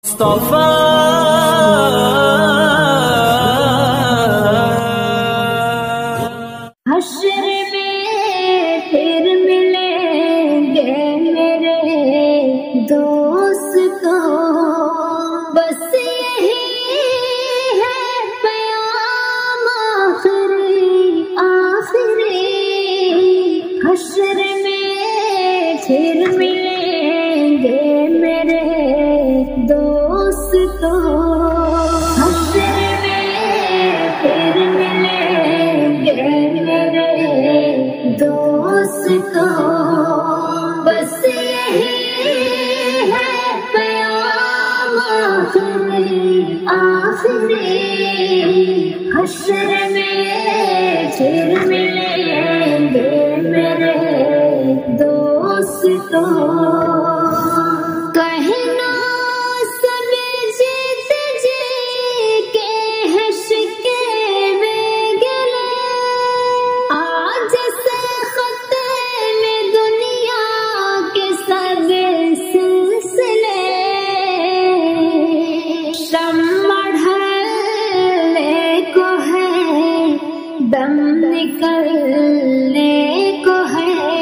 مصطفیٰ حشر میں پھر ملیں گے میرے دوستوں، بس یہی ہے پیام آخری آخری۔ حشر میں پھر ملیں گے میرے دوستوں، حشر میں پھر ملیں گے میرے دوستوں، بس یہی ہے پیام آخری آخری۔ حشر میں پھر ملیں گے میرے دوستوں، کہنا سب جیت جی کے ہے شکوے گلے، آج سے ختم دنیا کے سب سلسلے، شمع ڈھلنے کو ہے دم نکلنے کو ہے،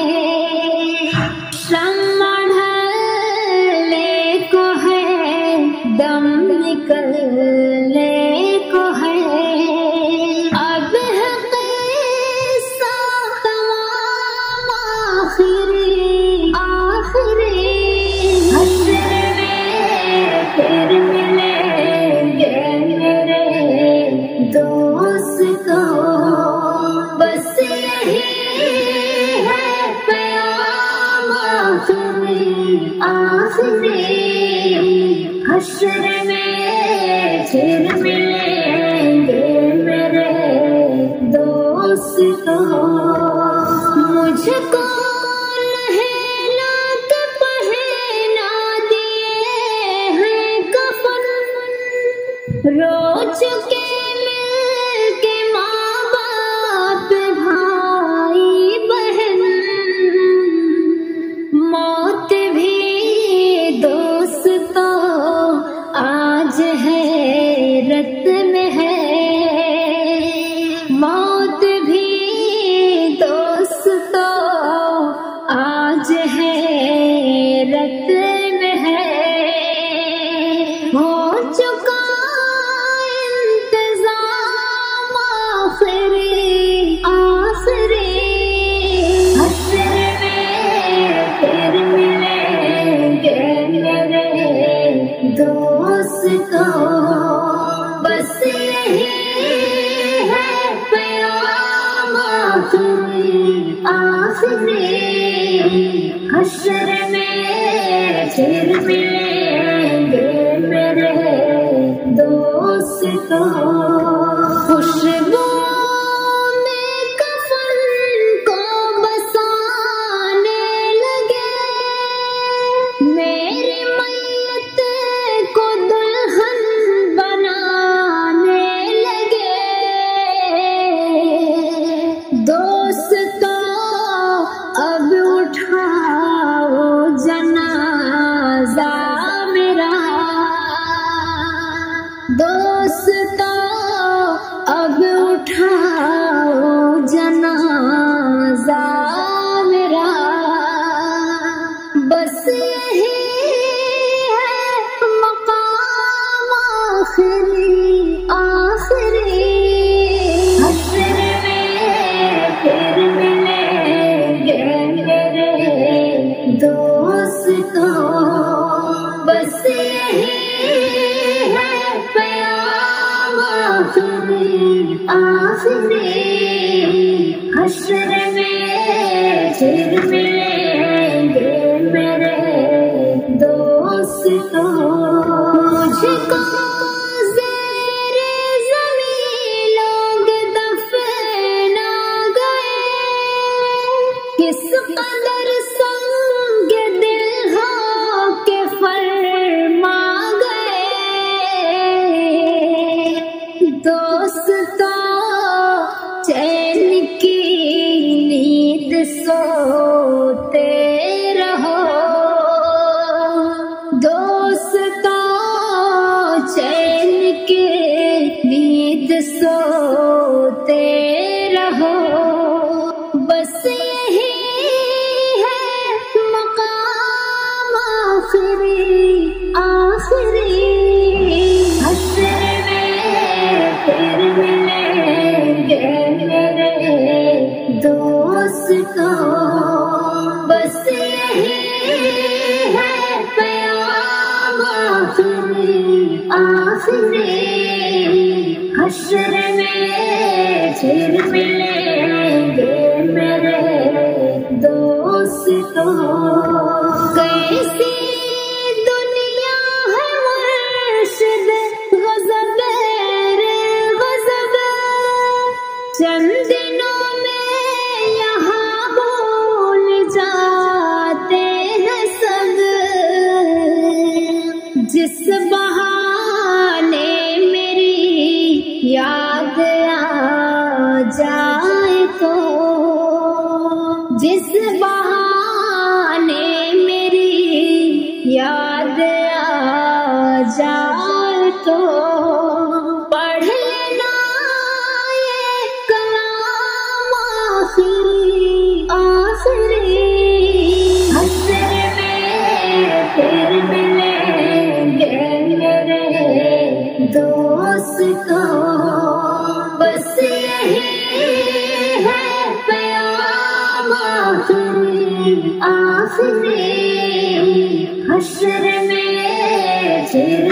شمع ڈھلنے کو ہے دم نکلنے کو ہے، اب ہے قصہ تمام آخری آخری۔ حشر میں پھر ملیں گے میرے دوستوں، بس یہی ہے پیام آخری آخری۔ حشر میں پھر ملیں گے میرے دوستوں، مجھ کو نہلا کے پہنا دیے ہیں کفن، رو چکے مل کے ماں باپ بھائی بہن، موت بھی دوستوں آج حیرت میں ہے، موت بھی دوستوں آج حیرت میں ہے، ہو چکا انتظام آخری آخری۔ حشر میں پھر ملیں گے میرے دوستوں، بس یہی ہے پیام آخری آخری۔ حشر میں پھر ملیں گے میرے دوستوں، خوشبو میں کفن کو بسانے لگے، میری میت کو دلہن بنانے لگے، دوستوں اب اٹھاؤ جنازہ میرا، دوستوں اب اٹھاؤ جنازہ میرا، بس یہی ہے مقام آخری آخری۔ حشر میں پھر ملیں گے میرے دوستوں، بس یہی ہے پیام آخری آخری۔ حشر میں پھر ملیں گے میرے دوستوں، مجھ کو زیر زمین لوگ دفنا گئے، کس قدر سنگ دل ہو کے فرما گئے، دوستوں چین کی نیند سوتے رہو، دوستوں آخری حشر میں پھر ملیں گے میرے دوستوں. کیسی دنیا ہے مرشد غضب رے غضب، چند دنوں میں یہاں بھول جاتے ہیں سب. جس بہانے میری یاد آ جائے تو، جس بہانے میری یاد آ جائے تو پڑھ لینا یہ کلام آخری حشر میں پھر ملیں گے میرے دوستوں. بس یہی ہے پیام آخری حشر میں پھر